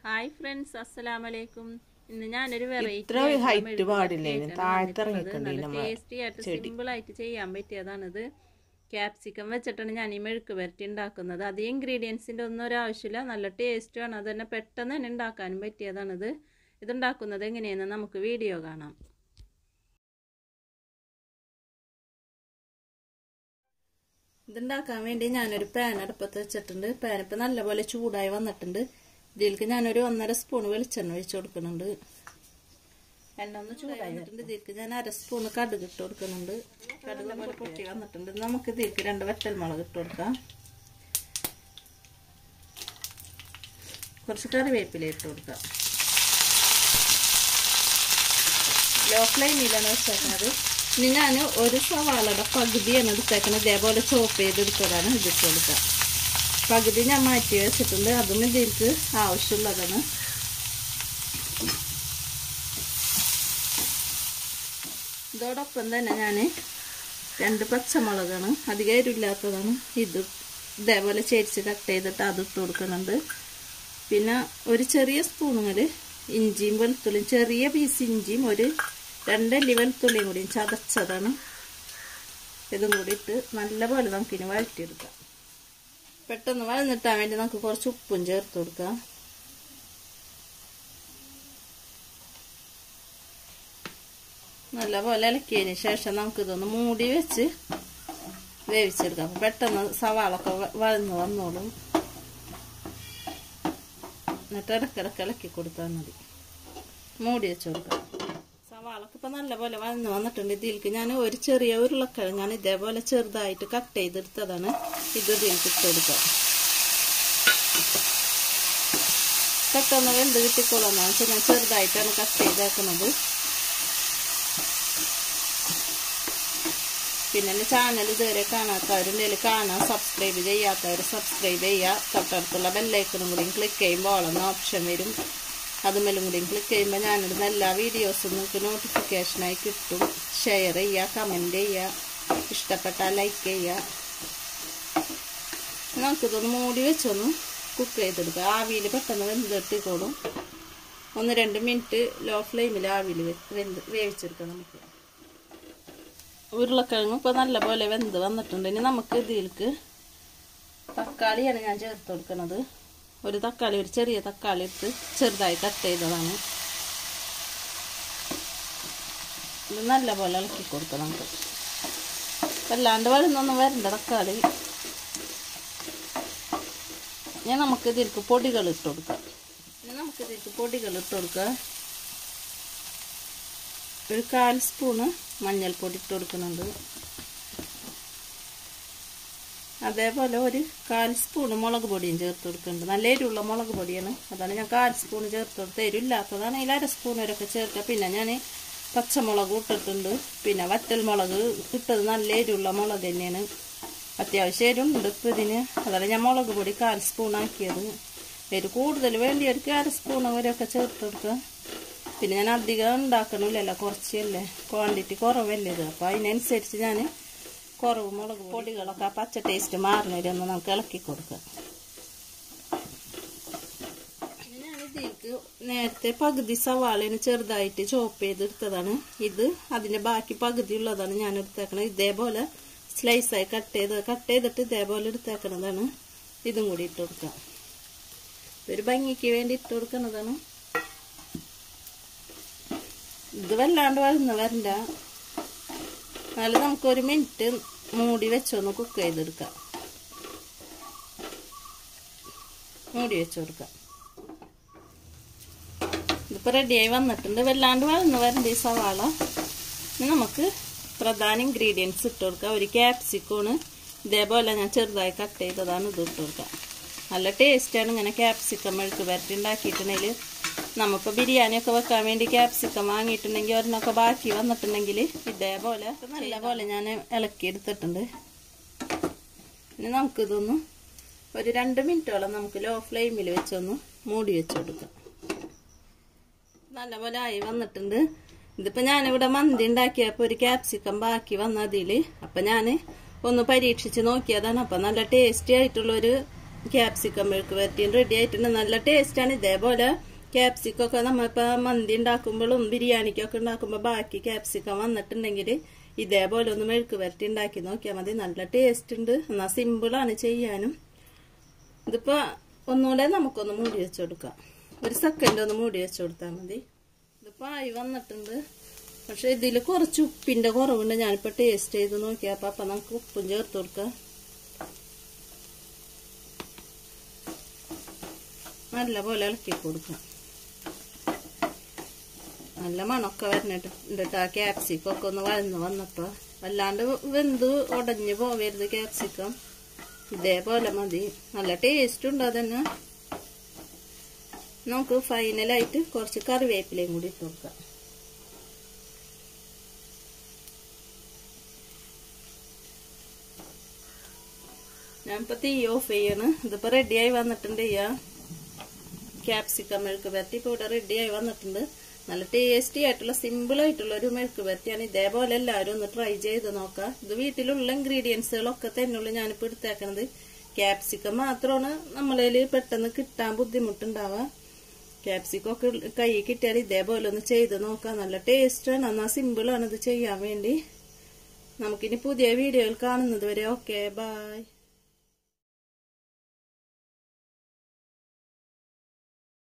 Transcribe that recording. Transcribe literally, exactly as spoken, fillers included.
Hi friends, assalamu alaikum. ഇന്ന് ഞാനൊരു variety tasty ആയിട്ട് സിമ്പിൾ ആയിട്ട് ചെയ്യാൻ പറ്റിയതാണിത്. ക്യാപ്സിക്കം വെച്ചിട്ടാണ് ഞാൻ ഈ മെഴുക്ക് പുരട്ടി ഉണ്ടാക്കുന്നത്. അത് ഇൻഗ്രീഡിയൻസിൻ്റെ ഒന്നും ഒരു ആവശ്യമില്ല, നല്ല ടേസ്റ്റുമാണ്. അത് തന്നെ പെട്ടെന്ന് തന്നെ ഉണ്ടാക്കാനും പറ്റിയതാണിത്. ഇതുണ്ടാക്കുന്നത് എങ്ങനെയെന്ന് നമുക്ക് വീഡിയോ കാണാം. ഇതുണ്ടാക്കാൻ വേണ്ടി ഞാനൊരു പാൻ അടുപ്പത്ത് വെച്ചിട്ടുണ്ട്. പാൻ ഇപ്പം നല്ലപോലെ ചൂടായി വന്നിട്ടുണ്ട്. ഇതിലേക്ക് ഞാനൊരു ഒന്നര സ്പൂൺ വെളിച്ചെണ്ണ ഒഴിച്ചു കൊടുക്കുന്നുണ്ട്. എണ്ണ ഒന്ന് ചൂടായി വന്നിട്ടുണ്ട്. ഇതിലേക്ക് ഞാൻ അര സ്പൂൺ കടുക് ഇട്ട് കൊടുക്കുന്നുണ്ട്. കടുക് പോലെ പൊട്ടി വന്നിട്ടുണ്ട്. നമുക്ക് ഇതിലേക്ക് രണ്ട് വറ്റൽമുളക് ഇട്ട് കൊടുക്കാം. കുറച്ച് കറിവേപ്പില ഇട്ട് കൊടുക്കാം. ലോ ഫ്ലെയിമിലാണ് വെച്ചേക്കുന്നത്. ഇനി ഞാൻ ഒരു സവാളയുടെ പകുതിയാണ് എടുത്തേക്കുന്നത്. ഇതേപോലെ ചോപ്പ് ചെയ്തെടുത്തതാണ് ഇതിട്ട് കൊടുക്കുക. പകുതി ഞാൻ മാറ്റി വെച്ചിട്ടുണ്ട്. അതും ഇതിലേക്ക് ആവശ്യമുള്ളതാണ്. ഇതോടൊപ്പം തന്നെ ഞാൻ രണ്ട് പച്ചമുളകാണ്, അധികം എരിവില്ലാത്തതാണ്, ഇത് ഇതേപോലെ ചേരിച്ച് കട്ട് ചെയ്തിട്ട് അത് ഇട്ട് കൊടുക്കുന്നുണ്ട്. പിന്നെ ഒരു ചെറിയ സ്പൂണിൽ ഇഞ്ചിയും വെളുത്തുള്ളിയും, ചെറിയ പീസ് ഇഞ്ചിയും ഒരു രണ്ടല്ലി വെളുത്തുള്ളിയും കൂടി ചതച്ചതാണ്. ഇതും കൂടി ഇട്ട് നല്ലപോലെ നമുക്കിനി വഴറ്റിയെടുക്കാം. പെട്ടെന്ന് വഴന്നിട്ടാൻ വേണ്ടി നമുക്ക് കുറച്ച് ഉപ്പും ചേർത്ത് കൊടുക്കാം. നല്ലപോലെ ഇളക്കിയതിന് ശേഷം നമുക്കിതൊന്ന് മൂടി വെച്ച് വേവിച്ചെടുക്കാം. അപ്പം പെട്ടെന്ന് സവാളൊക്കെ വഴന്ന് വന്നോളും. എന്നിട്ട് ഇടക്കിടക്ക് ഇളക്കി കൊടുത്താൽ മതി. മൂടി വെച്ച് കൊടുക്കാം. സവാളൊക്കെ ഇപ്പം നല്ലപോലെ വഴന്ന് വന്നിട്ടുണ്ട്. ഇതിലേക്ക് ഞാൻ ഒരു ചെറിയ ഉരുളക്കിഴങ്ങാണ് ഇതേപോലെ ചെറുതായിട്ട് കട്ട് ചെയ്തെടുത്തതാണ്. ഇത് ഇതിലേക്ക് ഇട്ട് കൊടുക്കാം. പെട്ടെന്ന് വെന്ത് കിട്ടിക്കോളാന്ന് വെച്ചാൽ ഞാൻ ചെറുതായിട്ടാണ് കട്ട് ചെയ്തേക്കുന്നത്. പിന്നെ എൻ്റെ ചാനൽ ഇതുവരെ കാണാത്തവരുണ്ടെങ്കിൽ കാണാം, സബ്സ്ക്രൈബ് ചെയ്യാത്തവർ സബ്സ്ക്രൈബ് ചെയ്യുക. തൊട്ടടുത്തുള്ള ബെല്ലൈക്കണും കൂടിയും ക്ലിക്ക് ചെയ്യുമ്പോൾ ഓളെന്ന ഓപ്ഷൻ വരും. അതുമേലും കൂടിയും ക്ലിക്ക് ചെയ്യുമ്പോൾ ഞാനിടുന്ന എല്ലാ വീഡിയോസും നിങ്ങൾക്ക് നോട്ടിഫിക്കേഷനായി കിട്ടും. ഷെയർ ചെയ്യുക, കമൻറ്റ് ചെയ്യുക, ഇഷ്ടപ്പെട്ടാൽ ലൈക്ക് ചെയ്യുക. നമുക്കിതൊന്ന് മൂടി വെച്ചൊന്ന് കുക്ക് ചെയ്തെടുക്കുക. ആവിയിൽ പെട്ടെന്ന് വെന്തെട്ടിക്കോളും. ഒന്ന് രണ്ട് മിനിറ്റ് ലോ ഫ്ലെയിമിൽ ആവിയിൽ വെന്ത് വേവിച്ചെടുക്കാം. നമുക്ക് ഉരുളക്കിഴങ്ങ് ഇപ്പോൾ നല്ലപോലെ വെന്ത് വന്നിട്ടുണ്ട്. ഇനി നമുക്ക് ഇതിലേക്ക് തക്കാളിയാണ് ഞാൻ ചേർത്ത് കൊടുക്കുന്നത്. ഒരു തക്കാളി, ഒരു ചെറിയ തക്കാളി എടുത്ത് ചെറുതായി കട്ട് ചെയ്തതാണ്. ഇത് നല്ലപോലെ ഇളക്കി കൊടുക്കാം. നമുക്ക് വല്ലാണ്ട് വഴുന്നൊന്നും വരണ്ട തക്കാളി. ഇനി നമുക്ക് ഇതിലേക്ക് പൊടികൾ ഇട്ട് കൊടുക്കാം. ഇനി നമുക്ക് ഇതിലേക്ക് പൊടികൾ ഇട്ട് കൊടുക്കാം. ഒരു കാൽ സ്പൂണ് മഞ്ഞൾപ്പൊടി ഇട്ട് കൊടുക്കുന്നുണ്ട്. അതേപോലെ ഒരു കാൽ സ്പൂണ് മുളക് പൊടിയും ചേർത്ത് കൊടുക്കുന്നുണ്ട്. നല്ല എരിവുള്ള മുളക് പൊടിയാണ്, അതാണ് ഞാൻ കാൽ സ്പൂണ് ചേർത്ത് കൊടുത്ത്. എരിവില്ലാത്തതാണ് അതിൽ അര സ്പൂൺ വരെയൊക്കെ ചേർക്കുക. പിന്നെ ഞാൻ പച്ചമുളക് ഇട്ടിട്ടുണ്ട്. പിന്നെ വറ്റൽമുളക് ഇട്ടത് നല്ല എരിവുള്ള മുളക് തന്നെയാണ്. അത്യാവശ്യം എരിവുണ്ട് ഇപ്പം ഇതിന്, അതാണ് ഞാൻ മുളക് പൊടി കാൽ സ്പൂൺ ആക്കിയത്. എരിവ് കൂടുതൽ വേണ്ടിയവർക്ക് അര സ്പൂൺ വരെയൊക്കെ ചേർത്ത് കൊടുക്കുക. പിന്നെ ഞാൻ അധികം ഉണ്ടാക്കണില്ലല്ലോ, കുറച്ചല്ലേ, ക്വാണ്ടിറ്റി കുറവല്ലേ ഇത്. അപ്പോൾ അതിനനുസരിച്ച് ഞാൻ കുറവ് മുളക് പൊടികളൊക്കെ ആ പച്ച ടേസ്റ്റ് മാറുന്നവരൊന്ന് നമുക്ക് ഇളക്കി കൊടുക്കാം. ഞാൻ ഇതിലേക്ക് നേരത്തെ പകുതി സവാളന് ചെറുതായിട്ട് ചോപ്പ് ചെയ്തെടുത്തതാണ്. ഇത് അതിൻ്റെ ബാക്കി പകുതി ഉള്ളതാണ് ഞാൻ എടുത്തേക്കണത്. ഇതേപോലെ സ്ലൈസായി കട്ട് ചെയ്ത് കട്ട് ചെയ്തിട്ട് ഇതേപോലെ എടുത്തേക്കണതാണ്. ഇതും കൂടി ഇട്ട് കൊടുക്കാം. ഒരു ഭംഗിക്ക് വേണ്ടി ഇട്ട് കൊടുക്കുന്നതാണ്. ഇത് വല്ലാണ്ട് വഴന്ന് വരണ്ട. എന്നാലും നമുക്കൊരു മിനിറ്റ് മൂടി വെച്ചൊന്ന് കുക്ക് ചെയ്തെടുക്കാം. മൂടി വെച്ച് കൊടുക്കാം. ഇതിപ്പോൾ റെഡിയായി വന്നിട്ടുണ്ട്. വല്ലാണ്ട് വഴന്ന് വരണ്ട ഈ സവാള. ഇനി നമുക്ക് പ്രധാന ഇൻഗ്രീഡിയൻസ് ഇട്ട് കൊടുക്കാം. ഒരു ക്യാപ്സിക്കമാണ് ഇതേപോലെ ഞാൻ ചെറുതായി കട്ട് ചെയ്തതാണ്. ഇത് ഇട്ട് കൊടുക്കാം. നല്ല ടേസ്റ്റാണ് ഇങ്ങനെ ക്യാപ്സിക്കം മെഴുക്ക് പുരട്ടി ഉണ്ടാക്കിയിട്ടുണ്ടെങ്കിൽ. നമ്മളിപ്പോൾ ബിരിയാണിയൊക്കെ വെക്കാൻ വേണ്ടി ക്യാപ്സിക്കം വാങ്ങിയിട്ടുണ്ടെങ്കിൽ ഒരെണ്ണമൊക്കെ ബാക്കി വന്നിട്ടുണ്ടെങ്കിൽ ഇതേപോലെ നല്ലപോലെ ഞാൻ ഇളക്കി എടുത്തിട്ടുണ്ട്. ഇനി നമുക്കിതൊന്ന് ഒരു രണ്ട് മിനിറ്റോളം നമുക്ക് ലോ ഫ്ലെയിമിൽ വെച്ചൊന്ന് മൂടി വെച്ച് കൊടുക്കാം. നല്ലപോലെ ആയി വന്നിട്ടുണ്ട്. ഇതിപ്പോൾ ഞാനിവിടെ മന്തി ഉണ്ടാക്കിയപ്പോൾ ഒരു ക്യാപ്സിക്കം ബാക്കി വന്നതിൽ അപ്പം ഞാൻ ഒന്ന് പരീക്ഷിച്ച് നോക്കിയതാണ്. അപ്പം നല്ല ടേസ്റ്റി ആയിട്ടുള്ളൊരു ക്യാപ്സിക്കം മെഴുക്ക് വരട്ടിയും റെഡി ആയിട്ടുണ്ട്. നല്ല ടേസ്റ്റാണ്. ഇതേപോലെ ക്യാപ്സിക്കൊക്കെ നമ്മളിപ്പോൾ മന്തി ഉണ്ടാക്കുമ്പോഴും ബിരിയാണിക്കൊക്കെ ഉണ്ടാക്കുമ്പോൾ ബാക്കി ക്യാപ്സിക്കം വന്നിട്ടുണ്ടെങ്കിൽ ഇതേപോലെ ഒന്ന് മെഴുക്ക് വരട്ടി ഉണ്ടാക്കി നോക്കിയാൽ മതി. നല്ല ടേസ്റ്റ് ഉണ്ട്. എന്നാൽ സിമ്പിളാണ് ചെയ്യാനും. ഇതിപ്പോൾ ഒന്നുകൂടെ നമുക്കൊന്ന് മൂടി വെച്ച് കൊടുക്കാം. ഒരു സെക്കൻഡ് ഒന്ന് മൂടി വെച്ച് കൊടുത്താൽ മതി. ഇതിപ്പോൾ ആയി വന്നിട്ടുണ്ട്. പക്ഷെ ഇതിൽ കുറച്ച് ഉപ്പിൻ്റെ കുറവുണ്ട്. ഞാനിപ്പോൾ ടേസ്റ്റ് ചെയ്ത് നോക്കിയപ്പോൾ അപ്പം നമുക്ക് ഉപ്പും ചേർത്ത് കൊടുക്കാം. നല്ല പോലെ ഇളക്കി കൊടുക്കാം. നല്ല മണമൊക്കെ വരണിട്ട് ആ ക്യാപ്സിക്കൊക്കെ ഒന്ന് വഴന്ന് വന്നപ്പോൾ വല്ലാണ്ട് വെന്ത് ഉടഞ്ഞു പോവരുത് ക്യാപ്സിക്കം. ഇതേപോലെ മതി. നല്ല ടേസ്റ്റ് ഉണ്ട്. അതന്നെ നമുക്ക് ഫൈനലായിട്ട് കുറച്ച് കറിവേപ്പിലയും കൂടി ഇട്ട് കൊടുക്കാം. ഞാനിപ്പോൾ തീ ഓഫ് ചെയ്യാണ്. ഇതിപ്പോൾ റെഡിയായി വന്നിട്ടുണ്ട്. ചെയ്യാം ക്യാപ്സിക്കം മെഴുക്ക് വരട്ടി ഇപ്പോൾ ഇവിടെ റെഡിയായി വന്നിട്ടുണ്ട്. നല്ല ടേസ്റ്റി ആയിട്ടുള്ള സിമ്പിൾ ആയിട്ടുള്ള ഒരു മെഴുക്ക് വരട്ടിയാണ്. ഇതേപോലെ എല്ലാവരും ഒന്ന് ട്രൈ ചെയ്ത് നോക്കാം. ഇത് വീട്ടിലുള്ള ഇൻഗ്രീഡിയൻസുകളൊക്കെ തന്നെയുള്ളൂ ഞാനിപ്പോൾ എടുത്തേക്കണത്. ക്യാപ്സിക്കം മാത്രമാണ് നമ്മളതിൽ പെട്ടെന്ന് കിട്ടാൻ ബുദ്ധിമുട്ടുണ്ടാവുക. ക്യാപ്സിക്കൊക്കെ കൈ കിട്ടിയാൽ ഇതേപോലെ ഒന്ന് ചെയ്ത് നോക്കാം. നല്ല ടേസ്റ്റാണ്. എന്നാൽ സിമ്പിളാണ് ഇത് ചെയ്യാൻ വേണ്ടി. നമുക്കിനി പുതിയ വീഡിയോയിൽ കാണുന്നത് വരെ ഓക്കെ ബൈ.